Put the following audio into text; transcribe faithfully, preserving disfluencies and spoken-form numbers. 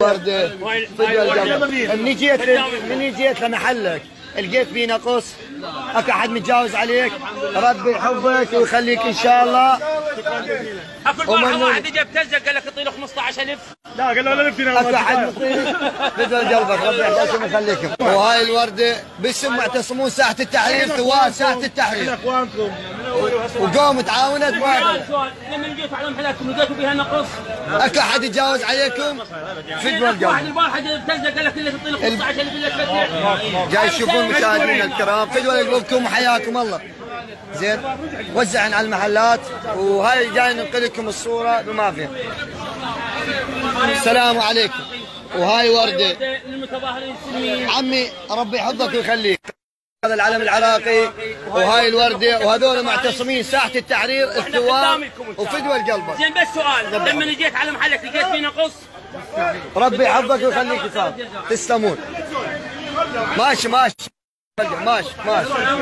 وردة مني جيت مني جيت لمحلك لقيت في نقص، اكو احد متجاوز عليك؟ ربي يحفظك ويخليك ان شاء الله. اكو البارحه واحد اجى ابتزك قال لك اعطي له خمسطعش ألف. لا قال له لا نفتنا. اكو احد مطير بدل قلبك، ربي يحفظكم ويخليكم. وهاي الورده باسم معتصمون ساحه التحرير، ثوار ساحه التحرير. اخوانكم وقوم تعاونت معكم. سؤال، لما جيتوا على محلاتكم لقيتوا فيها نقص؟ اكو احد يتجاوز عليكم؟ فدوى القلب. واحد البارحه اجى ابتزك قال لك تعطي له خمسطعش ألف لك. جاي تشوفون مشاهدينا الكرام، فدوى قلوبكم وحياكم الله. زين وزعن على المحلات، وهاي جاي ننقل لكم الصوره بما فيها. السلام عليكم. وهاي ورده للمتظاهرين السلميين. عمي ربي يحفظك ويخليك. هذا العلم العراقي، وهاي الورده، وهذول معتصمين ساحه التحرير، الثوار وفدوى القلب. زين بس سؤال، لما جيت على محلك لقيت فيه نقص؟ ربي يحفظك ويخليك يا تسلمون. ماشي ماشي ماشي ماشي